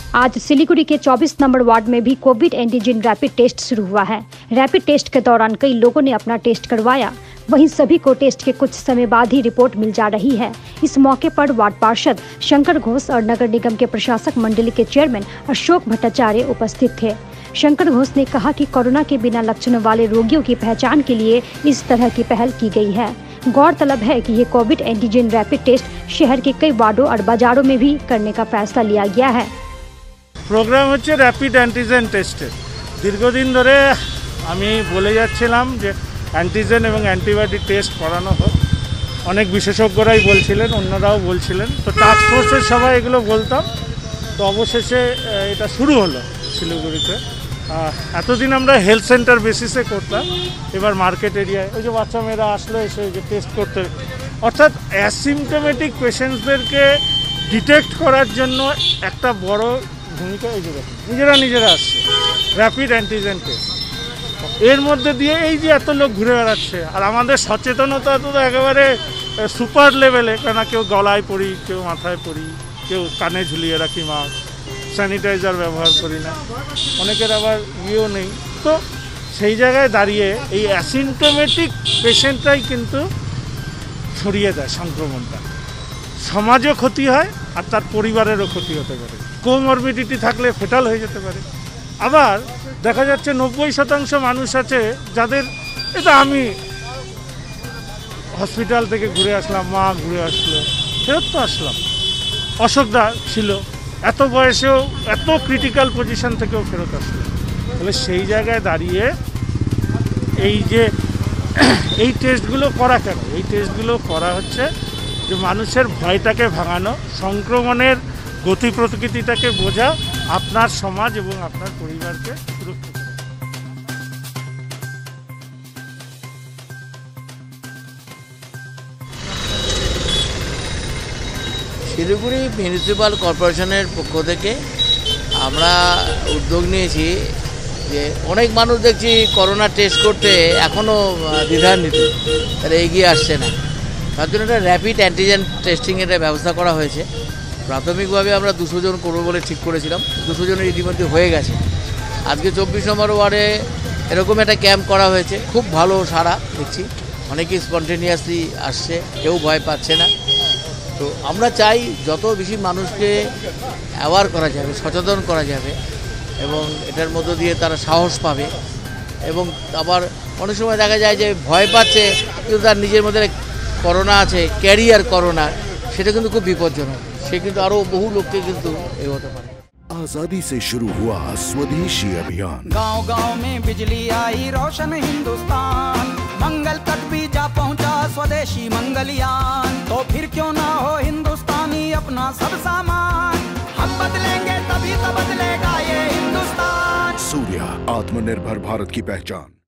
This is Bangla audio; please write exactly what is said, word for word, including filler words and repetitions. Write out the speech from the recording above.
आज सिलीगुड़ी के चौबीस नंबर वार्ड में भी कोविड एंटीजन रैपिड टेस्ट शुरू हुआ है। रैपिड टेस्ट के दौरान कई लोगों ने अपना टेस्ट करवाया, वहीं सभी को टेस्ट के कुछ समय बाद ही रिपोर्ट मिल जा रही है। इस मौके पर वार्ड पार्षद शंकर घोष और नगर निगम के प्रशासक मंडली के चेयरमैन अशोक भट्टाचार्य उपस्थित थे। शंकर घोष ने कहा कि कोरोना के बिना लक्षणों वाले रोगियों की पहचान के लिए इस तरह की पहल की गई है। गौरतलब है कि ये कोविड एंटीजन रैपिड टेस्ट शहर के कई वार्डों और बाजारों में भी करने का फैसला लिया गया है। प्रोग्राम হচ্ছে रैपिड एंटीजन टेस्टेर। दीर्घदिन धरे आमी बोले जाच्छिलाम जे एंटीजन एवं एंटीबॉडी टेस्ट करानो होक। अनेक विशेषज्ञराई बोलছিলেন, অন্যরাও বলছিলেন। তো টাস্ক ফোর্সের সবাই এগুলো বলতাম। তো অবশেষে এটা শুরু হলো শিলিগুড়িতে। এতদিন আমরা হেলথ সেন্টার বেসিসে করতাম, এবার মার্কেট এরিয়ায় ওই যে বাচ্চা মেয়েরা আসলো এসে যে টেস্ট করতে, অর্থাৎ অ্যাসিমটোমেটিক পেশেন্টসদেরকে ডিটেক্ট করার জন্য একটা বড় ভূমিকা এই যে নিজেরা নিজেরা আসছে র্যাপিড অ্যান্টিজেন টেস্ট। এর মধ্যে দিয়ে এই যে এত লোক ঘুরে বেড়াচ্ছে, আর আমাদের সচেতনতা তো একেবারে সুপার লেভেলে, কেন কেউ গলায় পড়ি, কেউ মাথায় পড়ি, কেউ কানে ঝুলিয়ে রাখি মাস্ক, স্যানিটাইজার ব্যবহার করি না, অনেকের আবার ইয়েও নেই। তো সেই জায়গায় দাঁড়িয়ে এই অ্যাসিমটোমেটিক পেশেন্টটাই কিন্তু ছড়িয়ে দেয় সংক্রমণটা। সমাজও ক্ষতি হয় আর তার পরিবারেরও ক্ষতি হতে পারে। কোমরবিডিটি থাকলে ফেটাল হয়ে যেতে পারে। আবার দেখা যাচ্ছে নব্বই শতাংশ মানুষ আছে যাদের, এটা আমি হসপিটাল থেকে ঘুরে আসলাম, মা ঘুরে আসলো, ফেরত তো আসলাম, অসুখটা ছিল, এত বয়সেও এত ক্রিটিক্যাল পজিশন থেকেও ফেরত আসলো। তাহলে সেই জায়গায় দাঁড়িয়ে এই যে এই টেস্টগুলো করা কেন, এই টেস্টগুলো করা হচ্ছে যে মানুষের ভয়টাকে ভাঙানো, সংক্রমণের গতি প্রকৃতিটাকে বোঝা, আপনার সমাজ এবং আপনার পরিবারকে সুরক্ষিত করা। শিলিগুড়ি মিউনিসিপ্যাল কর্পোরেশনের পক্ষ থেকে আমরা উদ্যোগ নিয়েছি যে অনেক মানুষ দেখছি করোনা টেস্ট করতে এখনও দ্বিধান্বিত, তারা এগিয়ে আসছে না। তার জন্য একটা র্যাপিড অ্যান্টিজেন টেস্টিংয়ের ব্যবস্থা করা হয়েছে। প্রাথমিকভাবে আমরা দুশো জন করবো বলে ঠিক করেছিলাম, দুশো জনের ইতিমধ্যে হয়ে গেছে। আজকে চব্বিশ নম্বর ওয়ার্ডে এরকম একটা ক্যাম্প করা হয়েছে, খুব ভালো সাড়া দেখছি, অনেকেই স্পন্টেনিয়াসলি আসছে, কেউ ভয় পাচ্ছে না। তো আমরা চাই যত বেশি মানুষকে অ্যাওয়ার করা যাবে, সচেতন করা যাবে, এবং এটার মধ্য দিয়ে তারা সাহস পাবে। এবং আবার অনেক সময় দেখা যায় যে ভয় পাচ্ছে কিন্তু তার নিজের মধ্যে করোনা আছে, ক্যারিয়ার করোনা, সেটা কিন্তু খুব বিপজ্জনক। সে কিন্তু আরও বহু লোককে কিন্তু এগোতে পারে। आजादी से शुरू हुआ स्वदेशी अभियान, गांव गांव में बिजली आई, रोशन हिंदुस्तान, मंगल तक भी जा पहुंचा स्वदेशी मंगलयान। तो फिर क्यों ना हो हिंदुस्तानी अपना सब सामान, हम बदलेंगे तभी तो बदलेगा ये हिंदुस्तान। सूर्या, आत्मनिर्भर भारत की पहचान।